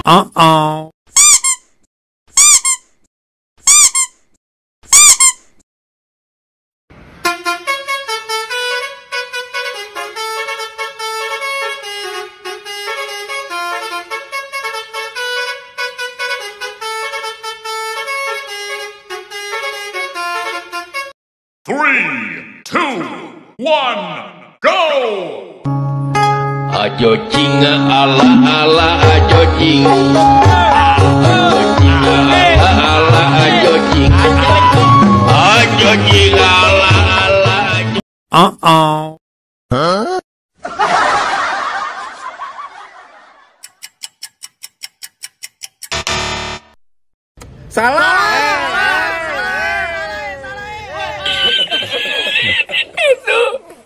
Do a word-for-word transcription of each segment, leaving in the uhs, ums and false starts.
Uh-oh. Three, two, one, go! Ajo jing ala ala ajo jing. Ajo jing ala ala ajo jing. Ajo jing ala ala ajo. Uh-oh. Huh? Salah. Itu.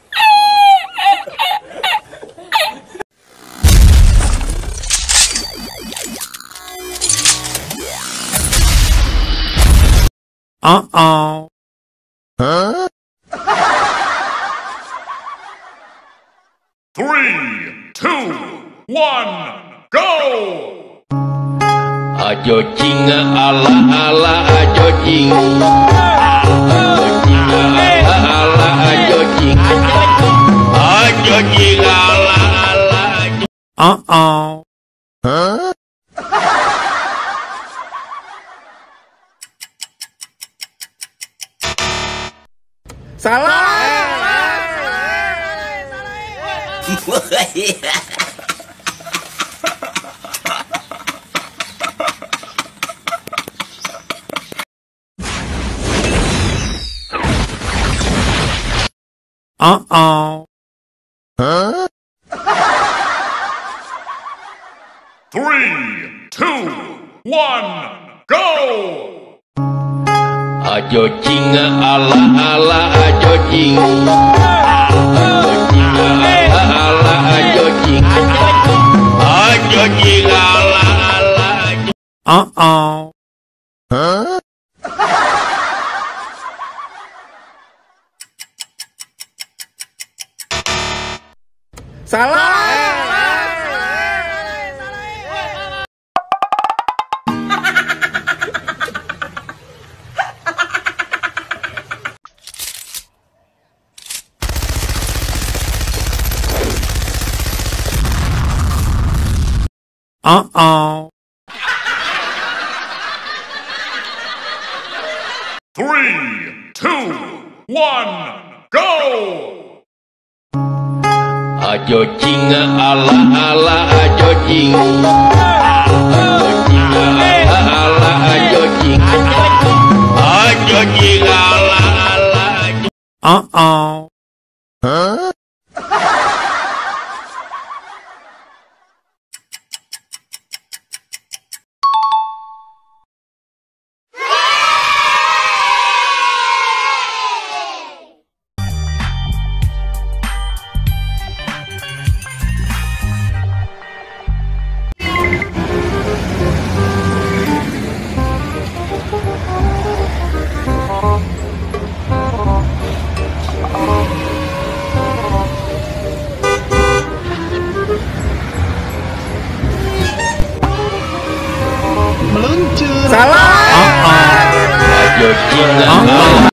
Uh-oh. Huh? Three, two, one, go! Ajo jing ala ala ajo jing. Ajo jing ala ala ajo jing. Ajo jing ala ala ajo. Uh-oh. Huh? Salah. Uh-oh. Huh? Three, two, one, go! Ajo jing ala ala ajo jing. Ajo jing ala ala ajo jing. Ajo jing ala ala ajo. Uh-oh. Huh? Salah. Uh-oh. Three, two, one, go! Ajo jing ala ala ajo jing. Ajo jing ala ala ajo jing. Ajo jing ala ala ajo. Uh-oh. Huh? Salah. Ajo jing ala